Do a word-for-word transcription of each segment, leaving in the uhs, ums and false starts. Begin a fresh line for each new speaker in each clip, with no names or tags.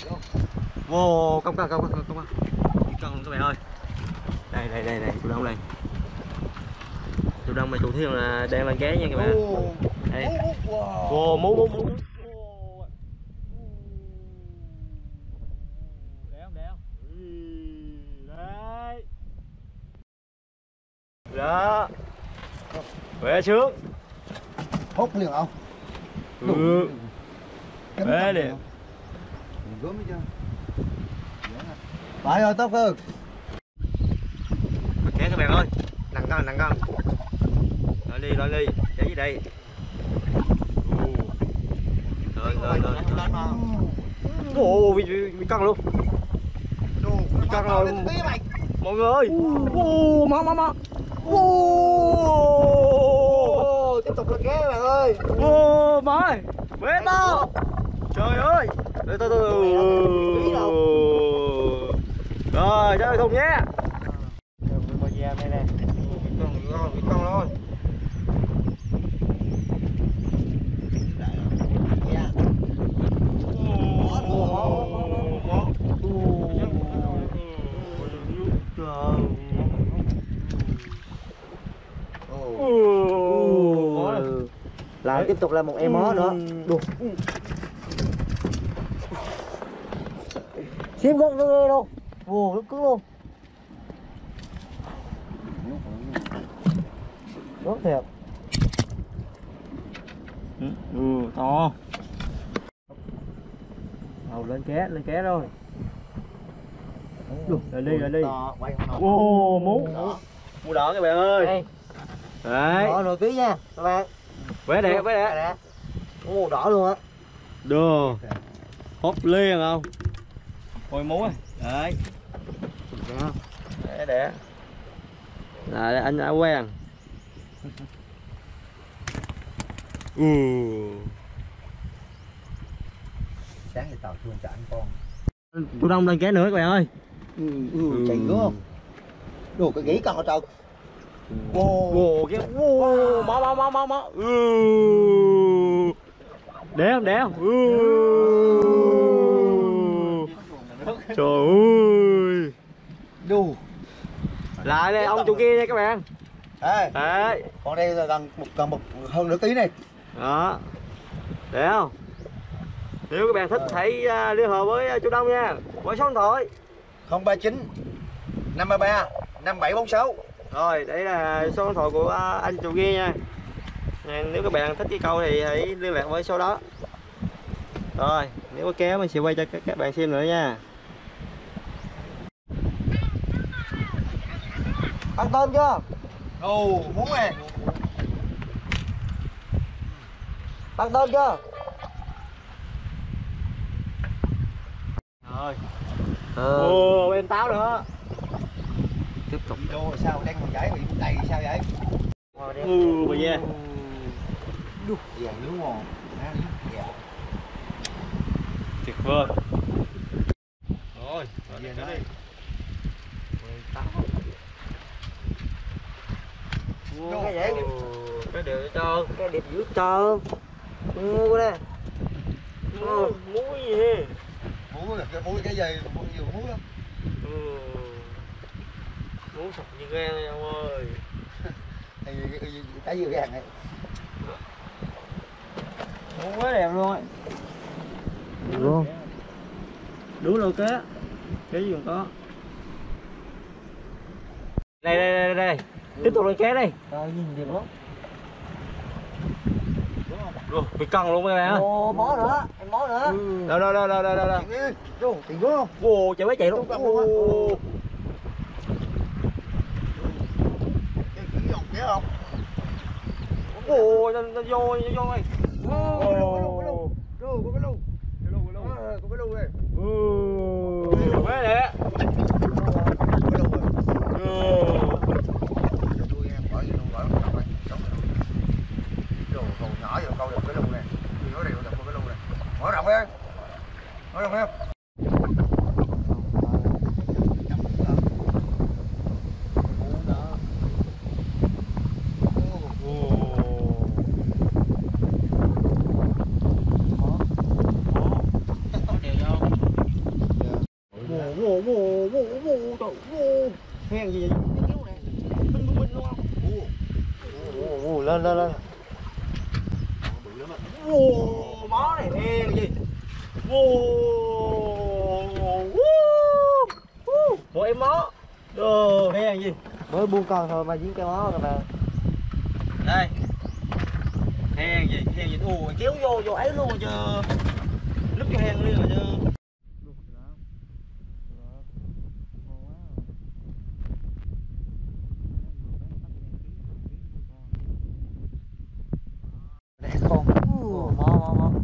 Wow, công công công công công công công các bạn ơi. Đây đây đây đây, chủ đông đây. Chủ đông và chủ thiên là đang lên ké nha các bạn. Đây. Wow, mú mú mú. Đéo đéo. Đấy. Đó. Về xuống.
Hút liền không?
Ừ. Về liền.
Gớm hết chưa? Phải rồi, tốt hơn.
Ké các bạn ơi. Nặng cân nặng cân. Rồi đi rồi đi. Để gì đây? Rồi rồi rồi. Ồ, bị bị căng luôn. Bị căng rồi. Mọi người ơi. Ô, má má má. Ô,
tiếp tục lên ké các bạn ơi.
ô, má. Bế to. Trời ơi. Từ từ từ. Rồi, chơi thùng nhé. Bao giờ đây nè. Con con con luôn.
Lại tiếp tục là một em mó nữa. Đùa. Xiêm gốc nó ghê luôn. Ồ, nó cứng luôn. Rất thiệt.
Ừ, to. Đầu lên ké, lên ké rồi. Rồi đi, rồi đi. Ô, mú. Mú đỏ các bạn ơi.
Đây.
Đấy.
Đỏ nồi ký nha các bạn.
Bé đẹp, bé đẹp.
Ồ, đỏ luôn á.
Đưa. Hốt liền không? Ôi mú ơi. Đấy. Để để. Rồi anh đã quen. Ừ.
Sáng thì tàu thương cho anh con.
Chú Đông lên ké nữa các bạn ơi.
Ừ, ừ, chạy nữa không? Đồ cái ghế con ở trâu.
Wow, wow, cái wow, máu máu máu máu máu. Ừ. Đéo đéo. Ừ. Trời ơi.
Đù.
Lại đây ông chủ kia nha các bạn.
Đây.
Đấy.
Con đây là gần một gần một hơn nửa ký này.
Đó. Để không? Nếu các bạn thích hãy uh, liên hệ với uh, chú Đông nha. Qua số điện thoại
không ba chín năm ba ba năm bảy bốn sáu.
Rồi, đây là số điện thoại của uh, anh chủ kia nha. Nếu các bạn thích cái câu thì hãy liên lạc với số đó. Rồi, nếu có kéo mình sẽ quay cho các, các bạn xem nữa nha.
Ăn tôm chưa? Ồ, muốn nè. Ăn tôm chưa?
Rồi. Ồ, bên táo nữa. Tiếp tục.
Đồ sao đang còn giải bị đầy sao vậy?
Ừ, bây giờ.
Đu, vàng nướng ngon.
Tuyệt vời. Rồi, rồi đi đi.
Wow, cái vậy?
Cái đều cho,
cái đẹp dữ trơn. Mua nè.
Mua muối gì?
Muối cái muối cái gì? Muối nhiều muối lắm.
Ừ. Muối sọc như gan này ông ơi.
Cái gì gan này.
Muối quá đẹp luôn ấy.
Luôn.
Đúng rồi cá. Cái gì còn có. Đây đây đây đây. Tiếp tục lên cá đây.
Rồi nhìn đẹp lắm.
Rồi, bị căng luôn các bạn ơi.
Ồ, mó nữa, em mó nữa.
Ừ. Đâu đâu đâu đâu đâu đâu.
Vô, tiền đúng không?
Ồ, chạy quá chạy luôn. Ồ.
Cái cái dòng kia không?
Ồ, nó nó vô nó vô ơi.
Ồ, cái lù, cái lù, cái lù. Lù, có cái lù. Cái lù, cái lù. À, có cái lù này.
Ừ. Quá đẹp.
Cái lù rồi.
Ừ.
Tôi em bỏ gì luôn, bỏ nó rồi. Đồ cầu nhỏ vậy câu được cái lù này. Nó đều được cái lù này. Mở rộng đi. Mở rộng em.
trời, wow, hèn gì vậy? Cái kéo này, binh binh binh luôn không? Ồ, lên lên lên. Wow, mó này hèn gì? Wow, wow, một em mó, đồ hèn gì?
Mới buông con thôi mà dính cái mó rồi mà.
Đây, hèn gì, hèn gì? Ồ, kéo vô vô ấy luôn chứ, lúc cho hèn liền rồi chứ.
Con mó mó mó.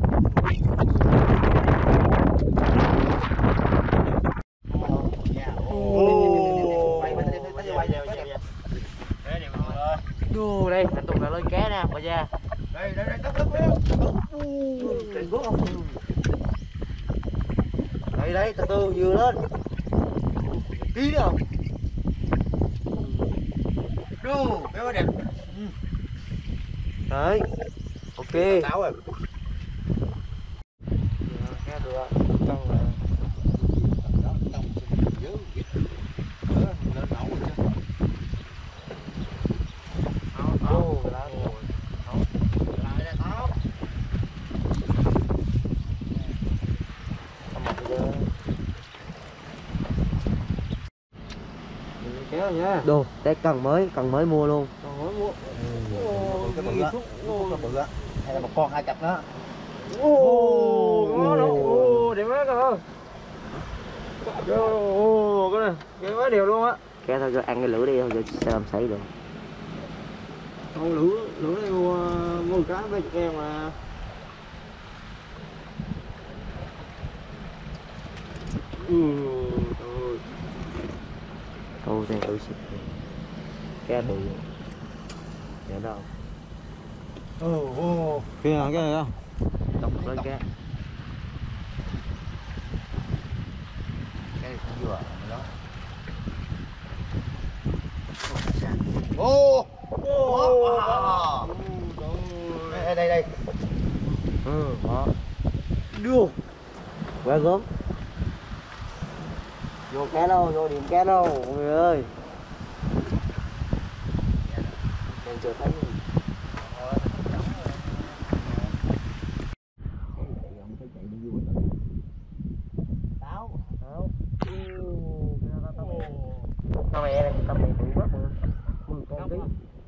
Đu đây, anh Tùng là lên cá nè, bà ra.
Đây đây đây tấp tấp tấp.
Trên gốc không? Đây đây, từ từ vừa lên. Ký nữa không?
Đu, cái quá đẹp.
Đấy. Ok.
Táo rồi.
Nghe được ạ. Con là
Đó, tông dữ. Đó, lên nổ rồi chứ.
ô lá rồi.
Lại đây táo.
Không mặc giờ. Kéo nha. Đồ, đây cần mới, cần mới mua luôn.
Còn mới mua.
Cái bự á. Cái bự á. Hay là một con hai cặp đó.
Ô, nó nó, ô, đẹp quá cơ. Ô, cái này, cái quá đều luôn á.
Kéo thôi cho ăn cái lửa đi thôi cho sẽ làm sấy được.
Con lửa, lửa này mua, mua cá với chục em mà. Ừ, trời.
Câu này tôi xịt. Kéo bự. Để đâu?
Ồ, ồ.
Kìa, cái này không?
Đọc lên kéo.
Cái này cũng vừa đó. Ô, ô, đây đây đây.
Ừ, đó. Đưa. Quá gớm. Vô cá đâu, vô điểm cá đâu, mọi người ơi. Em chưa thấy gì. Táo, táo. Tao mẹ này, tao mẹ bự quá mà. mười con ký.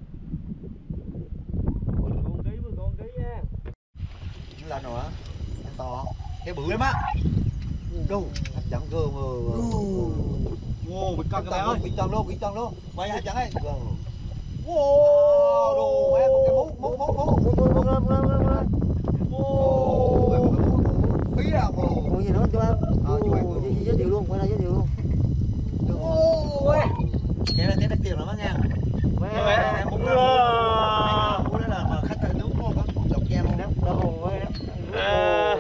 mười con ký, mười con ký nha.
Lên rồi á. Ăn to. Cái bự lắm á. Đu, hấp dẫn cơ mà.
Wow, bị cân các bạn ơi.
Bị chân luôn, bị chân luôn. Quay hấp dẫn ấy. Wow, đồ má con cái mút mút mút mút.
Mút lên, lên, lên, lên.
Wow. Bí à bồ.
Còn gì nữa cho em? Ờ, giới thiệu luôn, quay ra giới thiệu luôn.
Wow. Cái này cái tiền lắm á nha.
Mẹ,
Muốn đó là mà khách đúng không? Có dòng ke luôn đó.
đâu rồi đó.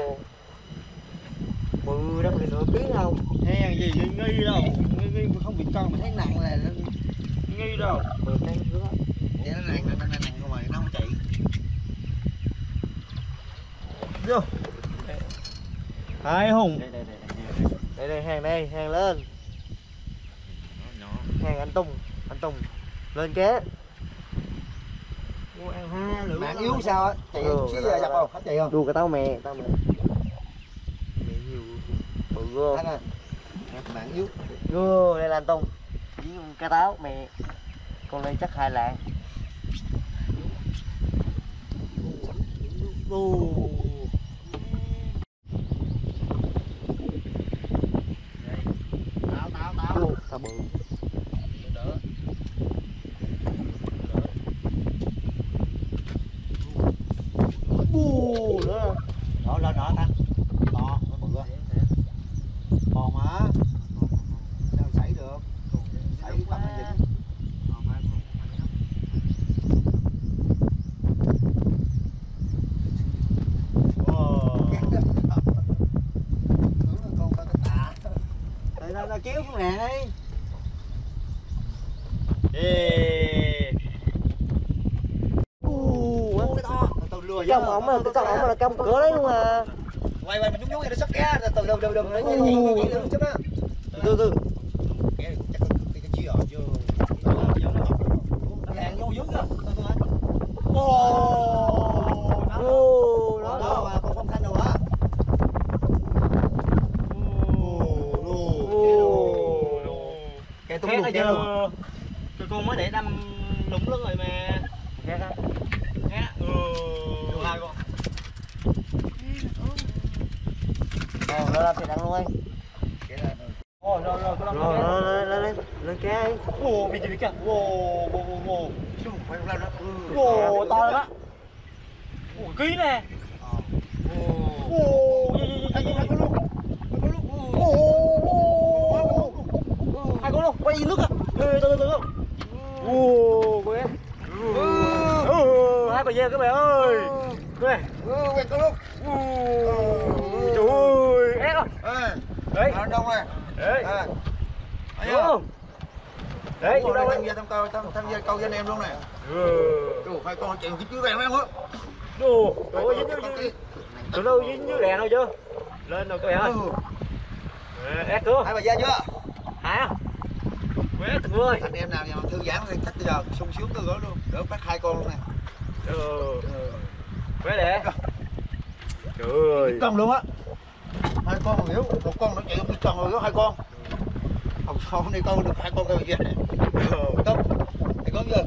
Bự đâu, nửa ký không?
Hèn gì nghi nghi đâu, nghi nghi không bị cân mà thấy nặng là nghi đâu.
Mười cái nữa.
Vậy nó nặng, nó nặng nặng rồi nó không chạy.
Vô. Hai hùng.
Đây đây đây. Đây đây hàng đây, hàng lên. Hàng anh Tùng, anh Tùng lên ké.
Mua ăn ha, lửa.
Mạng yếu sao á? Chạy chứ giật không? Hết chạy không?
Đua cái tao mè, tao mè. Mè nhiều. Bự vô.
Anh ơi. Mạng yếu.
Vô, đây là anh Tùng. Với cá táo mè. Con này chắc hai lạng.
Ô.
Táo táo táo.
Luôn, tao bự.
Đỡ.
Bù nữa.
Đó lên đó ta. To, nó bự á. Còn mà. Sao xảy được? Xảy tầm nó dính.
Nó kéo xuống nè đi.
Ê.
U
cái to. Từ lừa
trong ổng là trong ổng là trong cửa đấy luôn mà.
Quay quay mình nhúng nhúng vậy nó sắp cá từ từ từ từ từ nó nhảy nhảy nhảy chút á.
Từ từ.
Cái chắc tung
Khác
luôn
ở
kéo luôn.
chưa? Tụi con mới để đâm lủng lưng rồi mà.
Khác á.
Khác. Ừ. Hai con.
Ồ, nó làm thì đăng luôn.
Ồ, rồi rồi, tôi
Rồi, lên lên lên lên cái ấy.
Ồ, bị gì kìa. Ồ, ồ, ồ, ồ.
Chứ không phải lên đó.
Ồ, to lắm á. Ồ, ký nè. Ồ, ồ, gì gì gì gì gì luôn. Ồ, ồ, hai con luôn, quay nước à. Ê, từ từ từ. Ồ, cô em. Ừ, hai bà dê các bạn ơi. Đây.
Ừ, quẹt con luôn.
Trời ơi, ép rồi.
Ê,
Đấy.
anh Đông ơi.
Đấy.
Ê.
Đúng không? Đấy,
Đúng
vô đâu
rồi,
đấy.
tham gia tham câu tham, tham gia câu với anh em luôn nè.
Ừ.
Trời, hai con chịu cái chuối vàng lắm á.
Đồ, trời ơi, dính vô dính. Tụi nó dính dưới đèn thôi chưa? Lên rồi các bạn ơi. Ép chưa?
Hai bà ra chưa?
Hả? Quét thằng ơi.
Anh em nào nhà thư giãn thì chắc bây giờ sung sướng từ đó luôn. Đỡ bắt hai con luôn nè.
Ừ. Quét để. Trời ơi.
Con luôn á. Hai con mà hiểu, một con nó chạy không biết tròn rồi đó hai con. Không sao hôm nay câu được hai con câu gì này. Tốt. Thì có chưa?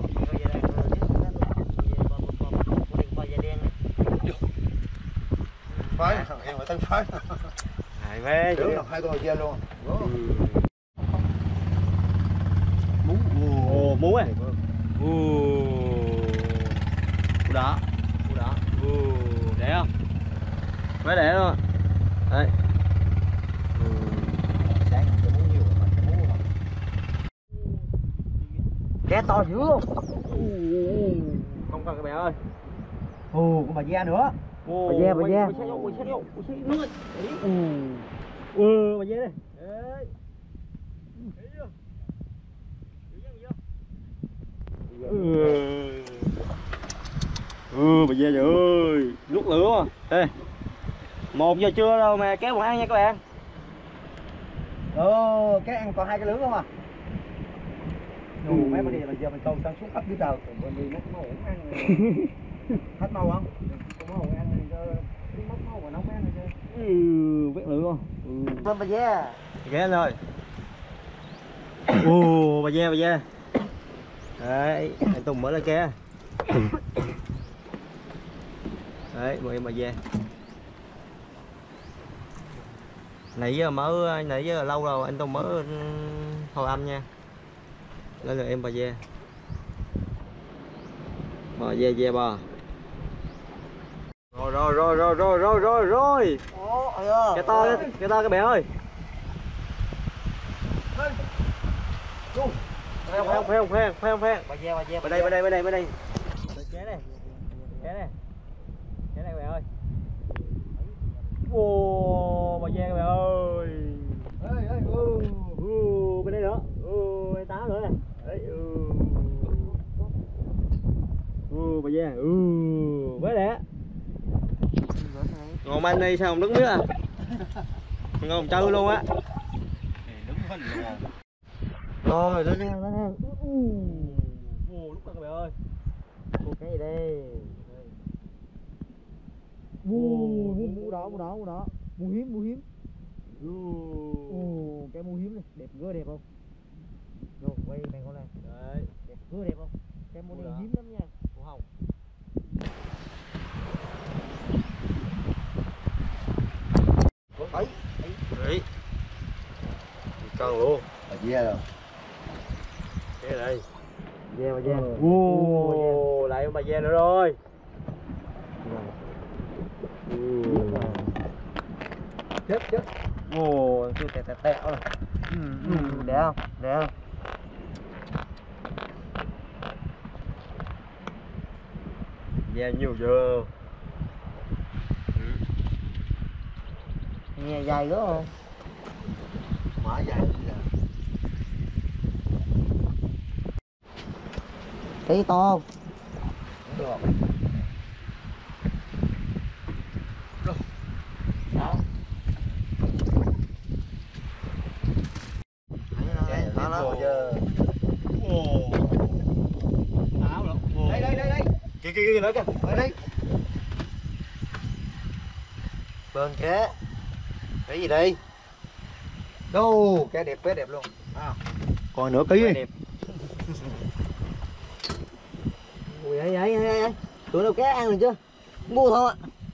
Phải, em phải tay phải.
Hai mê.
Tưởng là hai con kia luôn.
Mú. Ồ, mú à. Ồ. Cú đá. Cú đá. Ồ, để không? Phải để luôn. Đây.
Cá to dữ luôn.
Không cần các bạn ơi.
Ồ, con bà da nữa.
Ồ,
bà da, bà da.
Quay sát vô, quay sát vô, quay sát nước ơi. Ừ. Ừ, bà da đây. Đấy. Thấy chưa? Ừ. Ừ, bà da trời ơi, nuốt lửa. Ê. Một giờ trưa đâu mà kéo một ăn nha các bạn.
Ờ, cái ăn còn hai cái lưỡng không à? Ồ, mấy bữa nay bây giờ mình câu sang xuống ấp dưới trời, còn bên đi mất máu cũng ăn. Hết máu không? Không máu ăn thì cho mất máu mà nấu ăn rồi chứ.
Ừ, biết lửa không? Ừ.
Con bà da.
Ghé anh ơi. Ồ, bà da, bà da. Đấy, anh Tùng mở lên kia. Đấy, mời em bà da. Nãy giờ mở, nãy giờ lâu rồi anh Tùng mở hồi âm nha. Lên là em bà da. Bà da da bà. Rồi rồi rồi rồi rồi rồi rồi rồi.
Ồ, ơi.
Cái to cái to các bạn ơi. Khoan khoan khoan khoan khoan khoan.
Bà da, bà da.
Bên đây bên đây bên đây bên đây. Ké này. Ké này. Ké này các bạn ơi. Wow, bà da các bạn ơi.
Ê, ê, ừ.
Ừ, bên đây nữa. Ừ, bên táo nữa nè. Đấy, ừ. Ừ, bà da. Ừ, với đẻ. Ngon anh đi sao không đứng biết à? Ngon chơi luôn á. Đứng hình luôn.
Rồi, lên nè, lên nè.
Ồ, lúc đó các bạn ơi.
Ồ, cái gì đây?
Ồ,
Mũ mũ đỏ, mũ đỏ, mũ đỏ. Mũ hiếm, mũ hiếm.
Ồ,
cái mũ hiếm này, đẹp gơ đẹp không? Rồi, quay mày con này.
đấy,
Đẹp gơ đẹp không? Cái mũ này hiếm lắm nha.
mũ hồng.
Ấy.
Đấy. Con luôn.
Bà da rồi.
Cái đây.
Da, bà da.
Ồ, lại bà da nữa rồi.
Chết chết.
Ồ, tôi tẹt tẹt tẹt rồi.
Ừ, ừ, đẹp không? Đẹp không?
Da nhiều chưa?
Nghe dài gớm không?
Mở dài bây giờ.
Thấy to không?
Được.
Đó.
Đó đó bây giờ.
Ồ. Áo nữa.
Đây đây đây đây.
Kìa kìa kìa nữa kìa.
Ở đây.
Bơn cá. Cái gì đây?
Đâu, cái đẹp, cái đẹp luôn. À. Còn nửa ký.
Đẹp.
Ui ấy ấy ấy ấy. Tụi nó cá ăn được chưa? Mua thôi ạ.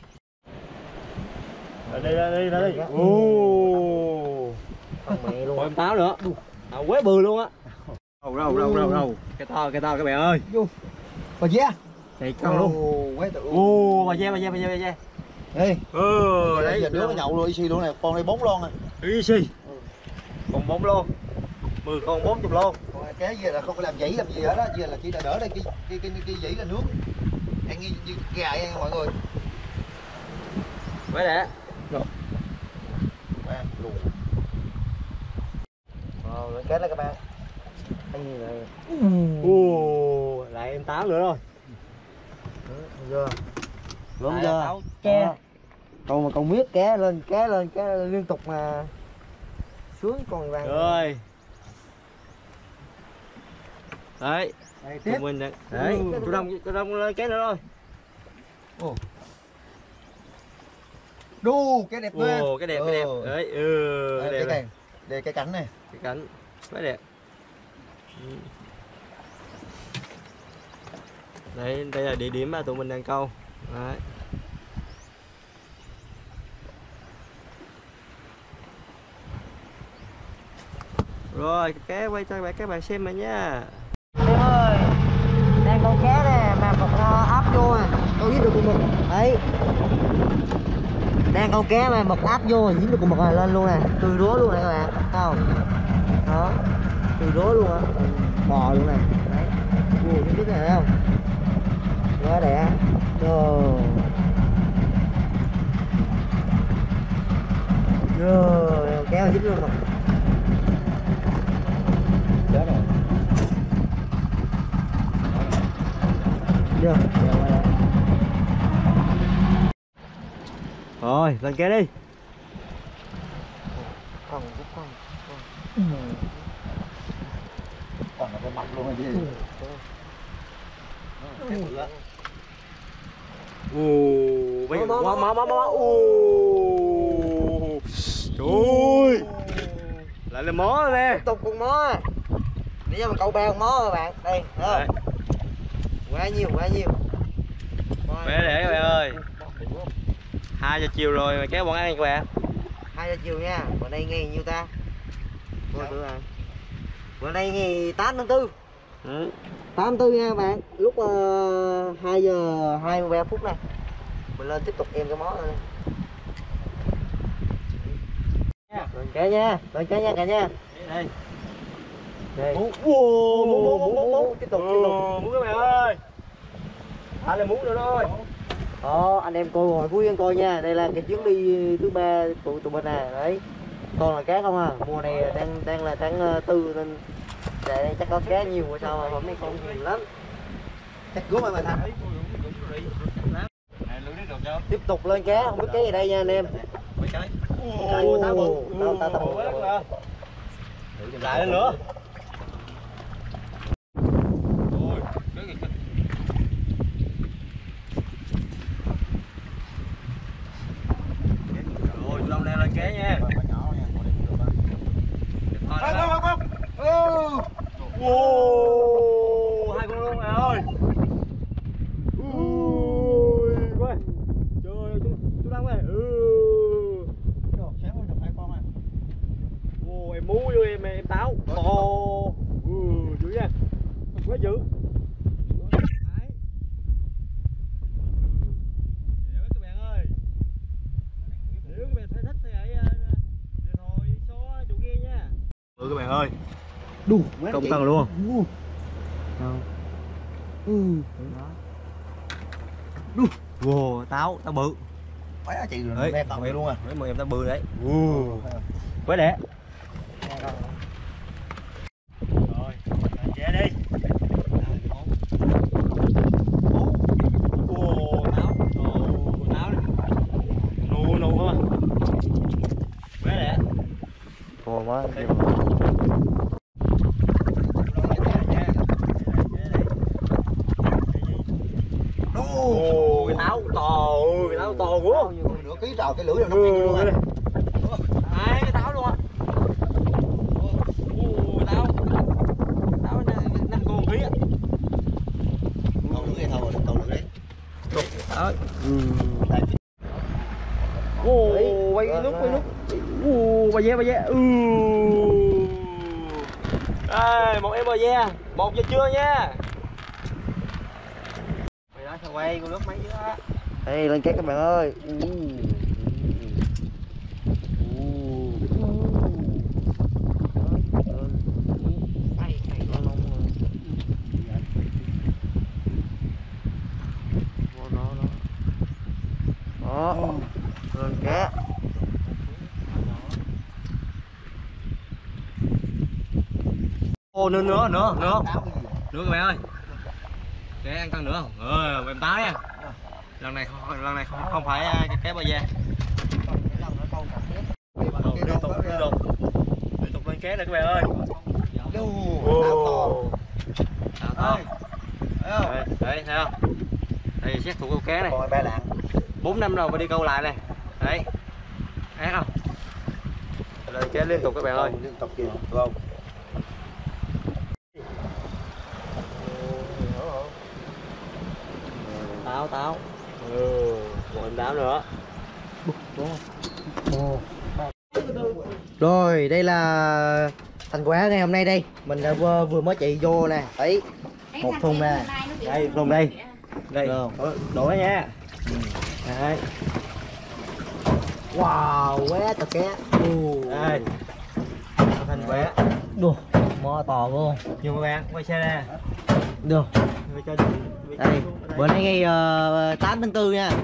Đây đây đây đây. Ô.
Con mẹ luôn.
Còn em táo nữa. À, quế bự luôn á. Râu râu râu râu râu. Cái to cái to các bạn ơi.
Bà dê.
Thì con luôn.
Quế tự.
Ô, bà dê bà dê bà dê bà dê.
Đây.
Ừ,
Đấy,
đấy.
giờ đứa nó nhậu luôn, easy luôn này, con đây bốn lon này.
Easy. Còn bốn lon. mười con bốn mươi lon.
Còn cái gì là không có làm dĩ làm gì hết đó, giờ là chỉ là đỡ đây cái cái cái cái dĩ là nướng. Ăn như, như gà ăn mọi người.
Quế đẻ.
À, luôn.
Ờ, lên cá đó các bạn. Anh này.
Ồ, lại em táo nữa rồi.
Giờ. Luôn
Lại
giờ.
táo tre.
Còn mà còn miết cá lên cá lên cá lên, liên tục mà xuống còn vàng.
Rồi. Đấy.
Đây,
Tụi
tiếp.
mình đấy. Đấy, chú Đông chú Đông lên cái nữa rồi.
Đu, cái đẹp quá.
Ồ, cái đẹp cái đẹp.
Ừ.
Đấy, ừ,
Đây,
cái đẹp.
cái
này.
cảnh, đây cái cảnh này.
Cái cánh quá đẹp. Ừ. Đấy, đây là địa điểm mà tụi mình đang câu. Đấy. Rồi, cái quay cho các bạn xem mà nha.
Em ơi, đang câu cá nè, mà một áp vô nè, câu dính được con mực. Đấy. Đang câu cá mà mực áp vô dính được con mực này lên luôn nè, tươi rúa luôn nè các bạn, thấy không? Đó, tươi rúa luôn á, bò luôn nè. Đấy. Ui, cái biết này thấy không? Quá đẹp. Đồ. Rồi, kéo dính luôn rồi.
Chết rồi.
Được.
Rồi, lên kế đi.
Còn cái con.
Còn là cái mặt luôn hay gì?
Ồ, bây giờ
Má,
má má
má,
má má. Ồ. Trời ơi. Lại là mó rồi nè.
Tiếp tục con mó. Để cho mình câu ba con mó các bạn. Đây, thấy
Đấy.
không? Quá nhiều, quá nhiều.
Bé để các bạn ơi. Hai giờ chiều rồi mà kéo bọn ăn các bạn.
Hai giờ chiều nha. Bữa nay ngày nhiêu ta? Bữa tư à. Bữa nay ngày tám tháng tư.
Ừ.
tám tháng tư nha các bạn. Lúc uh, hai giờ hai mươi ba phút này. Mình lên tiếp tục em cái mó này. Lên cá nha, lên cá nha cả nha.
Đây.
Đây.
Mú, mú, mú, mú, mú, mú.
Tiếp tục, tiếp tục.
Mú các bạn ơi. À là mú nữa thôi.
Đó, anh em coi hồi cuối anh coi nha. Đây là cái chuyến đi thứ ba của tụi mình nè. Đấy. Còn là cá không à. Mùa này đang đang là tháng tư nên để chắc có cá nhiều rồi sao mà hôm nay con nhiều lắm.
Chắc gốm mà thành.
Tiếp tục lên cá, không biết cái gì đây nha anh em.
Mấy cái.
Ồ, tao bự. Tao tao tao bự.
Lại lên nữa. Ôi, cái gì rồi, lâu nay lên ké nha. Wow, hai con luôn mày ơi. Ui, coi. Trời ơi, chú chú Đông ơi. Ừ. Ồ, em mú vô em em táo. Ồ. Ừ, dữ nha. Quá dữ. Đấy. Hiểu các bạn ơi. Nếu các bạn thấy thích thì hãy điện thoại số chủ ghi nha. Ừ các bạn ơi.
Đu,
Công tầng luôn.
Ừ.
Đu. Wow, táo, táo bự.
Quá chị rồi, đen tận vậy luôn à.
Mấy mười em táo bự đấy. Wow. Quá đẹp. Rồi, về đi. Ồ, táo. Ồ, táo này. Nụ nụ không à. Quá đẹp.
Ồ má.
Ồ, cái táo to, cái táo to quá.
Nửa ký trào cái lưỡi nào nó ăn luôn à.
Hai cái táo luôn á. Ồ, cái táo. bò ve bò ve. Ừ. Đây, một em bò ve, một giờ trưa nha. Mày đó sao quay con nước mấy chứ đó.
Đây lên két các bạn ơi. Đó, lên cá.
Ô nữa nữa nữa nữa nữa các bạn ơi, để ăn cân nữa không? Ừ, em táo nha. Lần này không, lần này không, không phải cái cá bò ve. Liên tục liên tục liên tục lên cá này các bạn ơi. Wow. Táo to. Đấy, đấy thấy không? Đây xét thủ câu cá này.
Ba lạng.
Bốn năm rồi mới đi câu lại này. Đấy. Ác không? Lên cá liên tục các bạn ơi.
Liên tục kìa, đúng không?
Táo táo. Ừ, một em táo nữa.
Rồi đây là thành quả ngày hôm nay đây. Mình đã vừa, vừa mới chạy vô nè. Đấy, một thùng nè.
Đây, thùng đây. Đây,
Được.
đổ nha. Đấy.
Wow, quá trời cá.
Đây. Thành quả.
Đùa, mò to luôn.
Nhiều các bạn, quay xe nè.
Được. Đây, bữa nay ngày uh, tám tháng tư nha.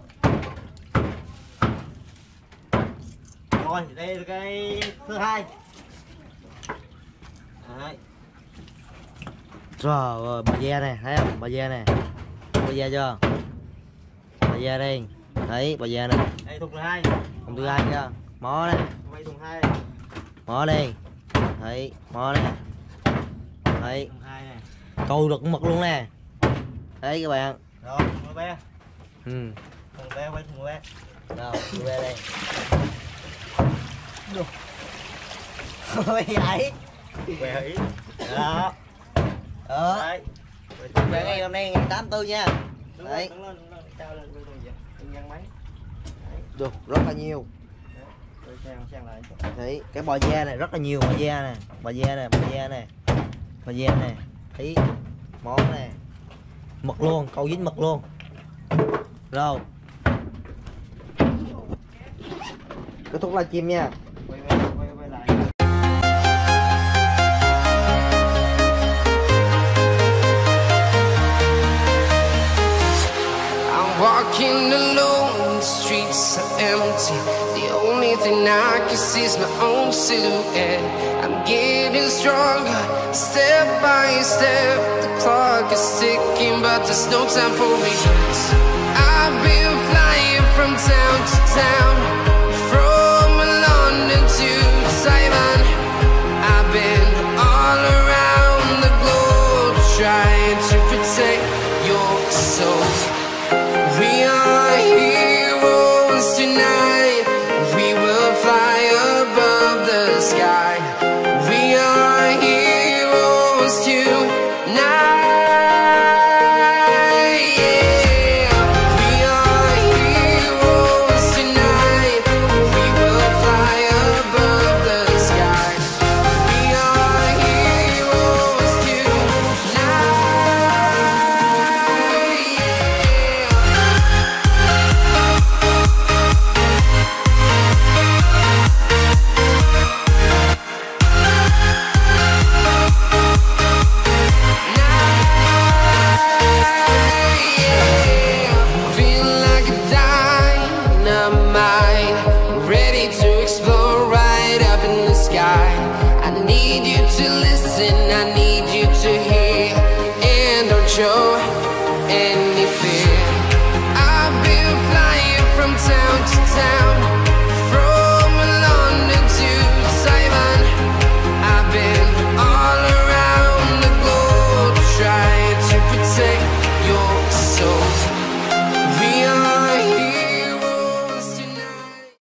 Rồi, đây là cái thứ hai. Đấy.
Trời ơi, bà ve nè, thấy không? Bà ve nè. Bà ve chưa? Bà ve đây. Đấy, bà ve nè.
Đây thùng thứ hai.
Thùng thứ hai chưa? Mó nè.
Quay thùng hai.
Mó đi. Đấy, mó nè. Đấy,
Thùng hai nè.
câu được mực luôn nè. Đấy các bạn.
Rồi, thùng bé.
Ừ.
Thùng bé, quay thùng bé.
Đâu, thùng bé đây. Ôi vậy.
Bé ý. Đó.
Đó.
Đấy.
Về ngày hôm nay ngày tám tư nha.
Đứng
Đấy.
lên, đứng lên, đứng lên, cao lên, quay thùng vậy. Đừng nhăn máy.
Được, rất là nhiều.
Rồi sang sang lại.
Đấy, cái bò da này rất là nhiều, bò da nè, bò da nè, bò da nè, bò da nè, thấy món nè, mực luôn, câu dính mực luôn, rồi, kết thúc livestream nha.
Quay quay quay quay lại.
I'm walking alone, the streets are empty. The only thing I can see is my own silhouette. I'm getting stronger, step by step. The clock is ticking, but there's no time for regrets. I've been flying from town to town, from London to Taiwan. I've been all around the globe, trying to protect your soul. We are heroes tonight. We will fly above the sky. We are heroes tonight. Yeah. We are heroes tonight. We will fly above the sky. We are heroes tonight. Yeah. Feel like a dynamite, ready to explode right up in the sky. I need you to listen, I need you to hear, and don't show